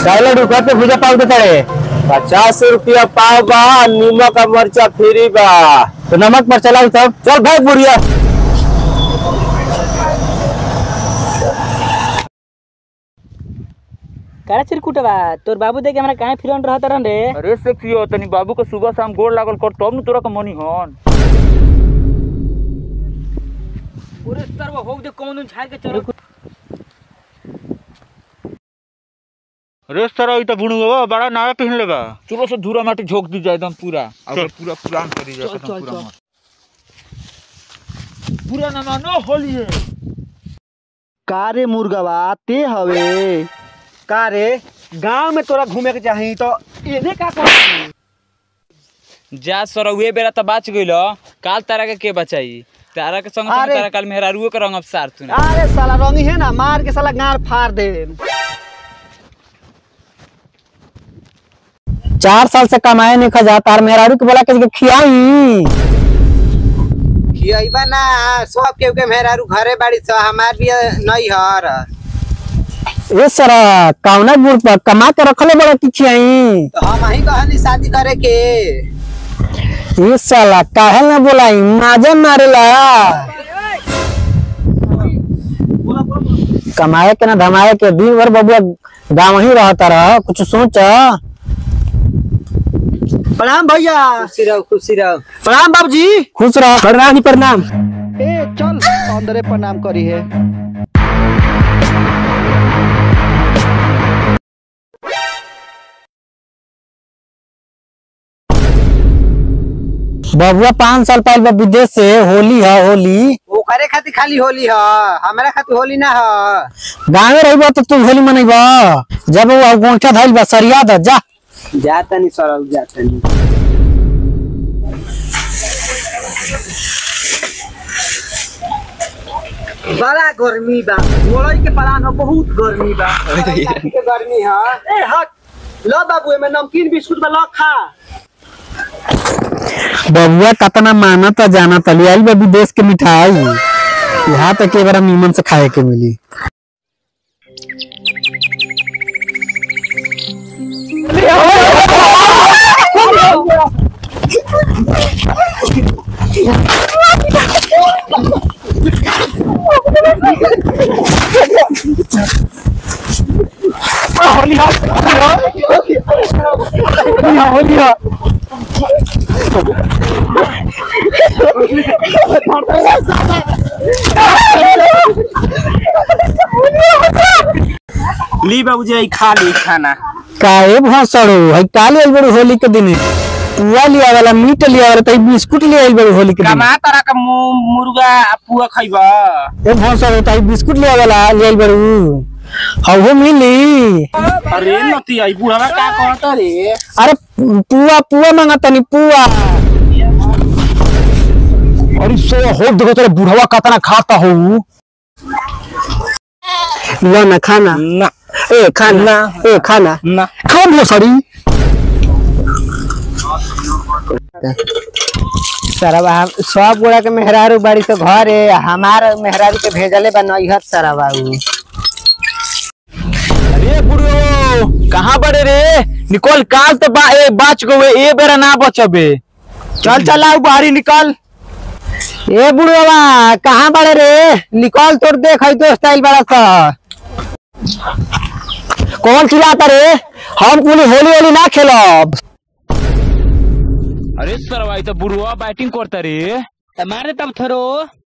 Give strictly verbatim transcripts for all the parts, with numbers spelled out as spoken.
लड्डू करते भुजा पाव देता रे पचास रुपया पाव बा नीमक का मरचा फ्री बा तो नमक पर चलाऊ सब चल भाई बुढ़िया कारा चिरकुटवा तोर बाबू देख हमरा काहे फिरन रहत रहन रे अरे सेक्सियो तनी बाबू के सुबह शाम गोड़ लागल कर तब न तोरा के मनी हन पूरे सर्व हो दे कौन झाड़ के चलो रे सर ई त बुणुवा बड़ा नया पहन लेबा चलो से धूरा माटी झोक दी जाए एकदम पूरा अगर पूरा पुरान करी जाए एकदम पूरा पूरा ना मानो होली है कारे मुर्गवा ते हवे का रे गांव में तोरा घूमे के चाही तो एने का कर जा सरौए बेरा त बाच गइलो काल तारा के के बचाई तारा के संग संग तारा काल मेहरारुओ के रंग अफसार तू अरे साला रंगी है ना मार के साला गाड़ फाड़ दे चार साल से कमाए नहीं खजा तार मेहरारू के बोला के खियाई खियाइबा ना सब के के मेहरारू घरे बाड़ी छ हमार भी नहीं हर ए सरा कौना गुड़ पर कमा के रखले बड़ा की खियाई तो हम ही कहनी शादी करे के ये साला काहे ना बोलाई माजा मारेला कमाए के ना धमाए के दिन भर बबुआ गाँव ही रहता रह कुछ सोच प्रणाम भैया खुशी रहो खुशी रहो प्रणाम बाबूजी खुश रह प्रणाम प्रणाम ए चल अंदरे प्रणाम करी है बबुआ पाँच साल पहले विदेश से होली है होली वो करे खातिर खाली होली है हमारा खातिर होली ना है गाँव में रही तो तू होली मनैब जब वो गोंठा धैल बा सरिया द जा जाता नहीं सर जाता नहीं बड़ा गर्मी बा मोड़ई के पलान हो बहुत गर्मी बा के गर्मी है ए हट लो बाबू में नमकीन बिस्कुट में लो खा बबुआ कतना मानत जानत लियाई बा विदेश के मिठाई यहाँ तक के बार नीमन से खाए के मिली ली बाबूजी खा ली खाना काहे भसड़ो है काले बड़ी होली के दिन पुआ लिया वाला मीट लिया वाला तई बिस्कुट लिया बड़ी होली के दिन कमा तरह का मुर्गा पुआ खइबा ए भसड़ो तई बिस्कुट लिया वाला लिया बड़ी हौ मिली अरे नती आई बुढ़ावा का कहता रे अरे पुआ पुआ मांगता नहीं पुआ अरे सो हो देखो तेरे बुढ़वा कतना खाता हो ना ना खाना ना ए खाना ए खाना ना खाओ भोसड़ी सरवा सब गोड़ा के मेहरारू बाड़ी से घर है हमार मेहरारू के भेजले बा नैहर सरवा अरे बुढ़ो कहां बड़े रे निकल काल तो बा ए बाच गए ए बेरा ना बचबे चल चल आओ बाहरी निकल ए बुढ़वा कहाँ बड़े रे निकल तोड़ देख तो स्टाइल बड़ा सा कौन चिल्लाता रे हम पूरी होली होली ना खेलब अरे सरवाई तो बुढ़वा बैटिंग करता रे मारे तब थरो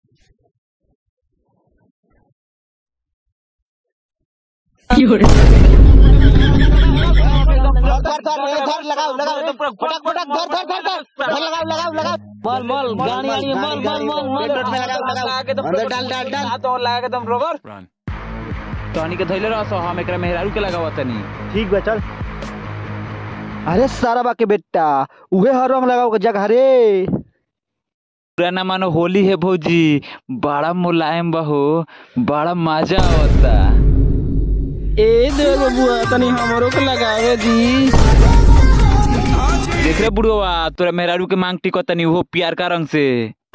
मल मल गाड़ी आनी मल मल मल मल लगा के अंदर डाल डाल डाल हाथ और लगा के दम रोबर तहनी के धइले रहस हम एकरा मेहरारू के लगावत तनी ठीक बा चल अरे सारा बा के बेटा उहे हर रंग लगाओ के जगह रे पूरा ना मानो होली है भौजी बड़ा मुलायम बहो बड़ा मजा आवता ए दे बबुआ तनी हमरो के लगावे दी देख रे बुढ़वा तोरा मेहरारू के मांग टिको तनी वो प्यार का रंग से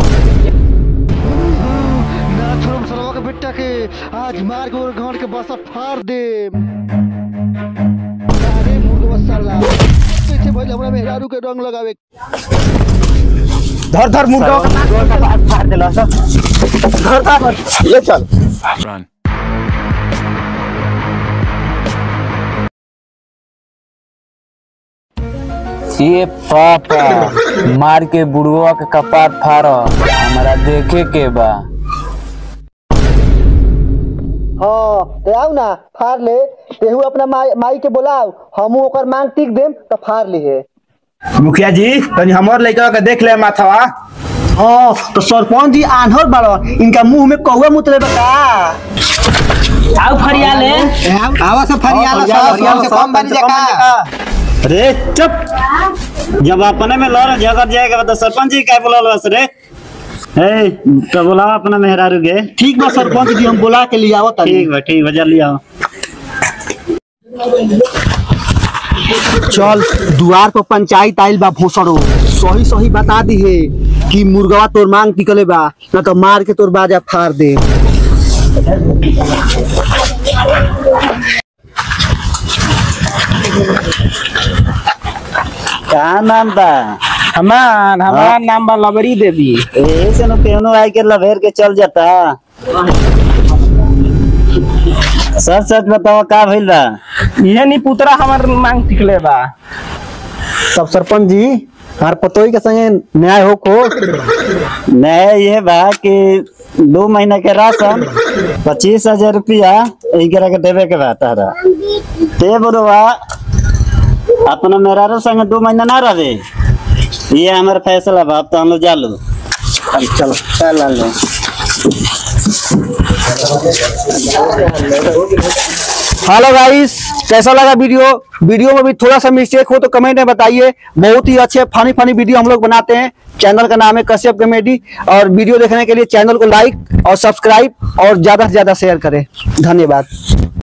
ना छोड़म सरवा के बेटा के आज मार के और गांड के बसा फाड़ दे साला पीछे भइल हमरा मेहरारू के रंग लगावे धर धर मुर्गा का फाड़ देला सब धर धर ले चल ये पापा मार के बुढ़वा के कपार फाड़ हमारा देखे के बा। हां ते आओ ना फाड़ ले तेहू अपना माई माई के बुलाओ हमहू ओकर मांग टिक देम त फाड़ लीहे। मुखिया जी तनी हमर लइका के देख ले माथवा। हां तो सरपंच जी आन्हर बाड़ो इनका मुंह में कौवा मुतले बका आओ फरिया ले आवा से फरियाला सब से कम बानी जका। अरे चुप जब अपने में लड़ झगड़ जाएगा तो सरपंच जी क्या बोला बस रे ए तो बोला अपना मेहरारू के। ठीक बा सरपंच जी हम बुला के लियाओ तनी। ठीक बा ठीक बा जल्दी आओ। चल दुआर पर पंचायत आइल बा भोसड़ो सही सही बता दी है कि मुर्गवा तोर मांग टिकले बा ना तो मार के तोर बाजा फाड़ दे। क्या नाम बा हमार हमार नाम बा लबरी देवी। ऐसे न केनो आई के लभेर के चल जाता। सच सच बताओ का भइल बा। ये नी पुतरा हमार मांग टिकले बा। सब सरपंच जी हमार पतोई के संगे न्याय हो को नहीं ये बा कि दो महीना के राशन पच्चीस हजार रुपया एकरा के देवे के बा तारा ते बोलवा अपना मेहरारू संगे दो महीना ना रहे। ये हमारा फैसला बा अब तो हम लोग जालू चलो चल लो। हेलो गाइस कैसा लगा वीडियो वीडियो में भी थोड़ा सा मिस्टेक हो तो कमेंट में बताइए। बहुत ही अच्छे फनी फनी वीडियो हम लोग बनाते हैं। चैनल का नाम है कश्यप कॉमेडी और वीडियो देखने के लिए चैनल को लाइक और सब्सक्राइब और ज्यादा से ज्यादा शेयर करें। धन्यवाद।